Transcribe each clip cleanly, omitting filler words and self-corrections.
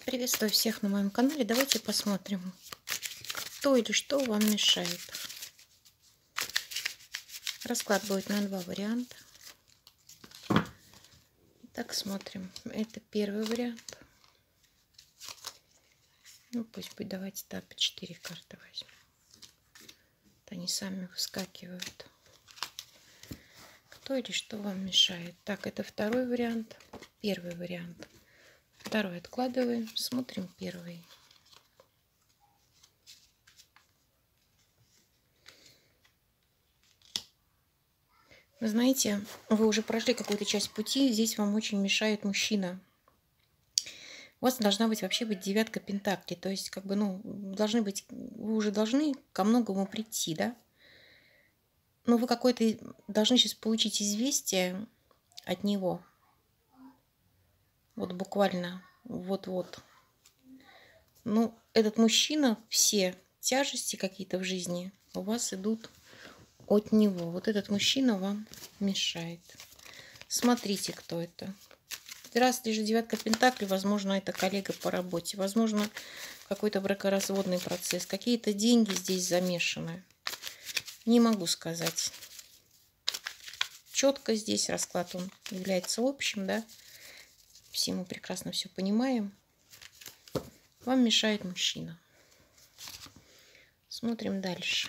Приветствую всех на моем канале. Давайте посмотрим, кто или что вам мешает. Расклад будет на два варианта. Так, смотрим. Это первый вариант. Ну, пусть будет. Давайте, да, по 4 карты возьмем. Вот они сами выскакивают. Кто или что вам мешает? Так, это второй вариант. Первый вариант. Второй откладываем. Смотрим первый. Вы знаете, вы уже прошли какую-то часть пути, здесь вам очень мешает мужчина. У вас должна быть вообще быть девятка пентаклей, то есть как бы, ну, должны быть, вы уже должны ко многому прийти, да? Но вы какой-то должны сейчас получить известие от него. Вот буквально, вот-вот. Ну, этот мужчина, все тяжести какие-то в жизни у вас идут от него. Вот этот мужчина вам мешает. Смотрите, кто это. Раз лишь девятка пентаклей, возможно, это коллега по работе, возможно, какой-то бракоразводный процесс, какие-то деньги здесь замешаны. Не могу сказать. Четко здесь расклад, он является общим, да. Все мы прекрасно все понимаем. Вам мешает мужчина. Смотрим дальше.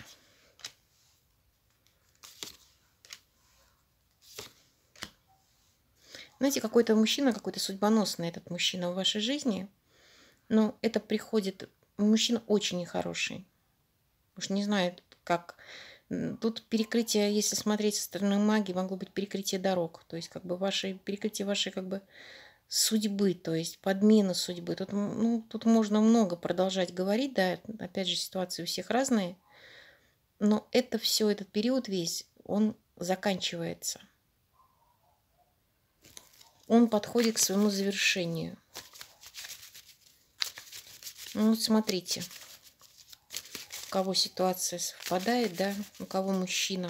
Знаете, какой-то мужчина, какой-то судьбоносный этот мужчина в вашей жизни, но это приходит, мужчина очень нехороший. Уж не знаю, как. Тут перекрытие, если смотреть со стороны магии, могло быть перекрытие дорог. То есть, как бы, перекрытие вашей, как бы, судьбы, то есть, подмена судьбы. Тут, ну, тут можно много продолжать говорить, да, опять же, ситуации у всех разные. Но это все, этот период весь, он заканчивается. Он подходит к своему завершению. Ну, вот смотрите, у кого ситуация совпадает, да, у кого мужчина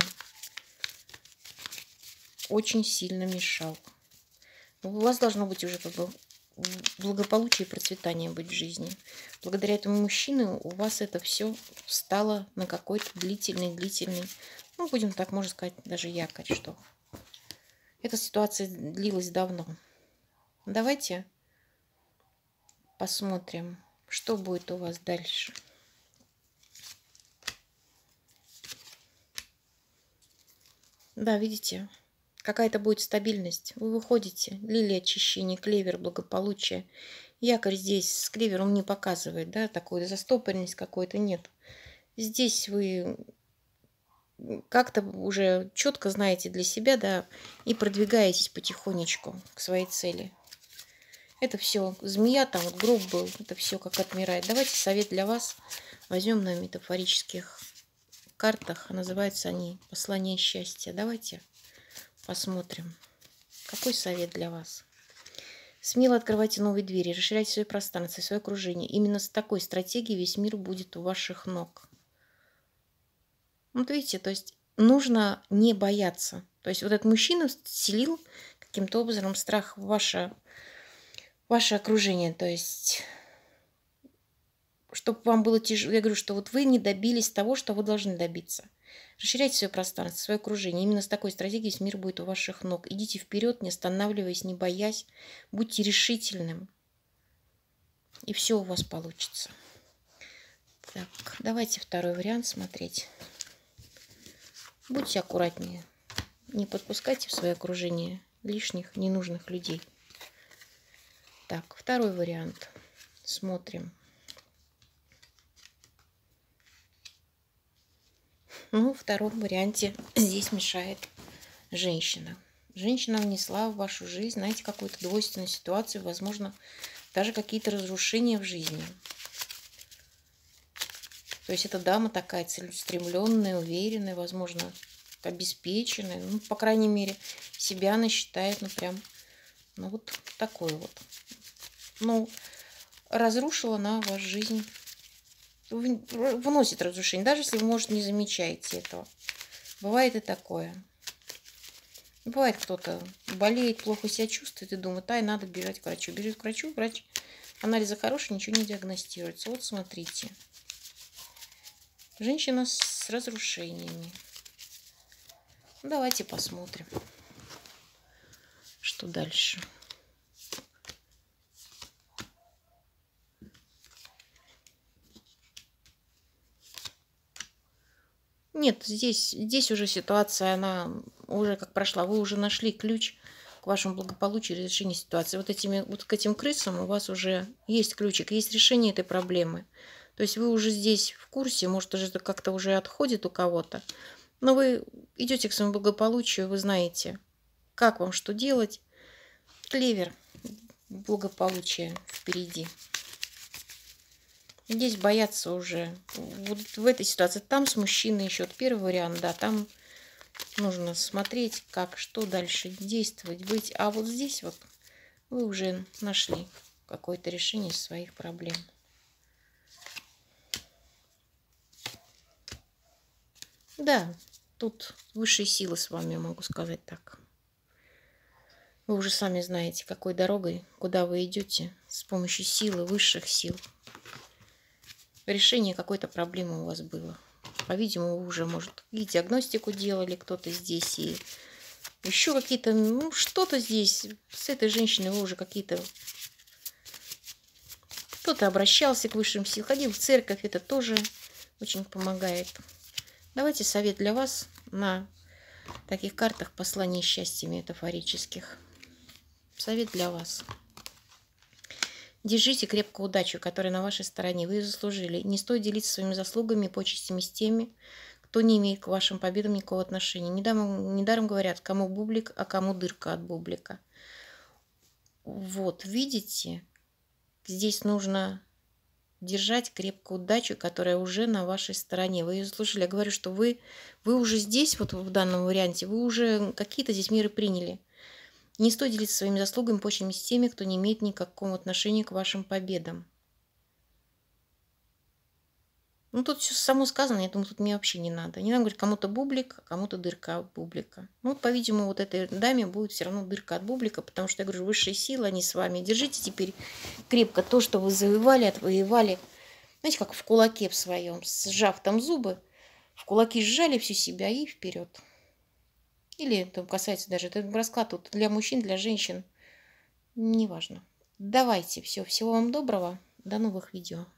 очень сильно мешал. У вас должно быть уже как бы благополучие и процветание быть в жизни. Благодаря этому мужчине у вас это все встало на какой-то длительный, ну, будем так, можно сказать, даже якорь, что эта ситуация длилась давно. Давайте посмотрим, что будет у вас дальше. Да, видите, какая-то будет стабильность. Вы выходите, лилия, очищение, клевер, благополучие. Якорь здесь с клевером не показывает, да, такую застопоренность какой-то нет. Здесь вы как-то уже четко знаете для себя, да, и продвигаетесь потихонечку к своей цели. Это все змея, там вот гроб был, это все как отмирает. Давайте совет для вас возьмем на метафорических картах. Называются они «Послание счастья». Давайте посмотрим, какой совет для вас. Смело открывайте новые двери, расширяйте свои пространства, свое окружение. Именно с такой стратегией весь мир будет у ваших ног. Вот видите, то есть нужно не бояться. То есть вот этот мужчина вселил каким-то образом страх в ваше окружение. То есть, чтобы вам было тяжело. Я говорю, что вот вы не добились того, что вы должны добиться. Расширяйте свое пространство, свое окружение. Именно с такой стратегией весь мир будет у ваших ног. Идите вперед, не останавливаясь, не боясь. Будьте решительным. И все у вас получится. Так, давайте второй вариант смотреть. Будьте аккуратнее. Не подпускайте в свое окружение лишних, ненужных людей. Так, второй вариант. Смотрим. Ну, в втором варианте здесь мешает женщина. Женщина внесла в вашу жизнь, знаете, какую-то двойственную ситуацию, возможно, даже какие-то разрушения в жизни. То есть эта дама такая целеустремленная, уверенная, возможно, обеспеченная. Ну, по крайней мере, себя она считает, ну, прям, ну, вот такой вот. Ну, разрушила она вашу жизнь. Вносит разрушение, даже если вы, может, не замечаете этого. Бывает и такое. Бывает, кто-то болеет, плохо себя чувствует и думает, ай, надо бежать к врачу. Бежит к врачу, врач Анализы хорошие, ничего не диагностируется. Вот смотрите. Женщина с разрушениями. Давайте посмотрим, что дальше. Нет, здесь уже ситуация, она уже как прошла. Вы уже нашли ключ к вашему благополучию и решению ситуации. Вот к этим крысам у вас уже есть ключик, есть решение этой проблемы. То есть вы уже здесь в курсе, может, уже это как-то уже отходит у кого-то. Но вы идете к своему благополучию, вы знаете, как вам что делать. Клевер, благополучие впереди. Здесь бояться уже. Вот в этой ситуации. Там с мужчиной еще. Вот первый вариант, да, там нужно смотреть, как, что дальше действовать, быть. А вот здесь вот вы уже нашли какое-то решение своих проблем. Да, тут высшие силы с вами, могу сказать так. Вы уже сами знаете, какой дорогой, куда вы идете с помощью силы, высших сил. Решение какой-то проблемы у вас было. По-видимому, вы уже, может, и диагностику делали кто-то здесь, и еще какие-то, ну, что-то здесь. С этой женщиной вы уже какие-то... Кто-то обращался к высшим силам, ходил в церковь, это тоже очень помогает. Давайте совет для вас на таких картах посланий счастья метафорических. Совет для вас. Держите крепко удачу, которая на вашей стороне. Вы ее заслужили. Не стоит делиться своими заслугами и почестями с теми, кто не имеет к вашим победам никакого отношения. Недаром говорят, кому бублик, а кому дырка от бублика. Вот, видите, здесь нужно держать крепко удачу, которая уже на вашей стороне. Вы ее заслужили. Я говорю, что вы уже здесь, вот в данном варианте, вы уже какие-то здесь меры приняли. Не стоит делиться своими заслугами, почестями с теми, кто не имеет никакого отношения к вашим победам. Ну, тут все само сказано, я думаю, тут мне вообще не надо. Не надо говорить, кому-то бублик, а кому-то дырка от бублика. Ну, вот, по-видимому, вот этой даме будет все равно дырка от бублика, потому что, я говорю, высшие силы, они с вами. Держите теперь крепко то, что вы завоевали, отвоевали. Знаете, как в кулаке в своем, сжав там зубы, в кулаки сжали всю себя и вперед. Или это касается даже, этот расклад тут для мужчин, для женщин. Неважно. Давайте, всего вам доброго. До новых видео.